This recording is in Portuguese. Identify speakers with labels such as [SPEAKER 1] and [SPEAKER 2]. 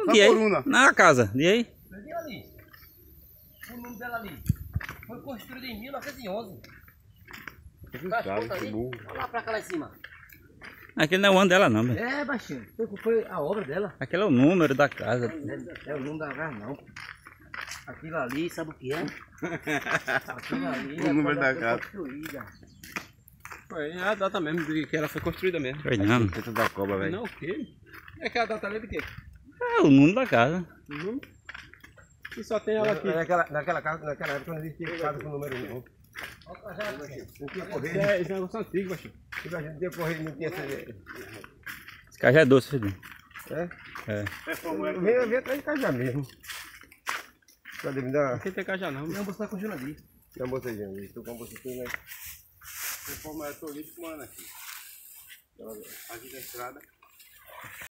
[SPEAKER 1] De aí? Na casa, de aí?
[SPEAKER 2] Ali. O nome dela ali. Foi construído em 1911. Olha lá pra cá lá em cima.
[SPEAKER 1] Aquele não é o ano dela não, velho.
[SPEAKER 2] É, baixinho. Foi a obra dela.
[SPEAKER 1] Aquele é o número da casa.
[SPEAKER 2] É o nome da casa não. Aquilo ali, sabe o que é? Aquilo ali
[SPEAKER 3] o número da casa.
[SPEAKER 2] Construída.
[SPEAKER 3] Foi a data mesmo de que ela foi construída mesmo.
[SPEAKER 1] Foi não.
[SPEAKER 3] Dentro da cobra, velho. Não, o quê? É que a data ali de quê?
[SPEAKER 1] É o número da casa.
[SPEAKER 3] Uhum. E só tem ela aqui.
[SPEAKER 4] Naquela época não existia casa com número nenhum. Não tinha correio.
[SPEAKER 3] Esse negócio antigo, baixinho.
[SPEAKER 4] A gente tinha correio, não tinha CD.
[SPEAKER 1] Esse cajá é doce, filho.
[SPEAKER 4] É?
[SPEAKER 1] É.
[SPEAKER 4] Eu vim atrás de cajá mesmo. Cadê? Me dá.
[SPEAKER 3] Aqui tem cajá não.
[SPEAKER 2] Não, você tá com ali.
[SPEAKER 4] Dá uma botejinha ali. Estou com uma botejinha, né?
[SPEAKER 3] Eu tô limpo, mano, aqui. Aqui da estrada.